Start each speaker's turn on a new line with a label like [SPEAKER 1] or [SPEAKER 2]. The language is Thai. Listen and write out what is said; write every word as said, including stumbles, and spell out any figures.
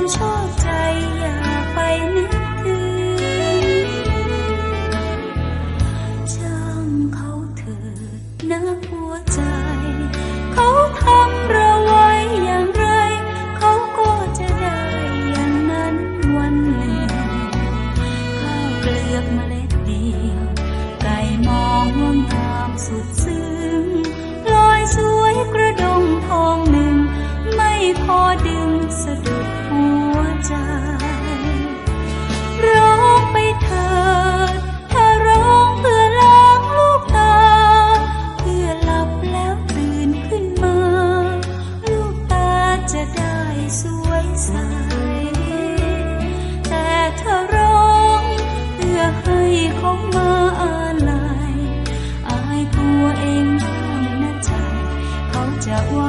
[SPEAKER 1] ความชอบใจอย่าไปนึกถึงช่างเขาเถิดนะหัวใจเขาทำเราไว้อย่างไรเขาก็จะได้อย่างนั้นวันหนึ่งข้าวเปลือกเมล็ดเดียวไก่มองงดงามสุดซึ้งลอยสวยกระดงทองหนึ่งไม่พอดึงสะดุดหัวใจร้องไปเถิดถ้าร้องเพื่อล้างลูกตาเพื่อหลับแล้วตื่นขึ้นมาลูกตาจะได้สวยใสแต่ถ้าร้องเพื่อให้เขามาอาลัยอายตัวเองบ้างนะใจเขาจะว่า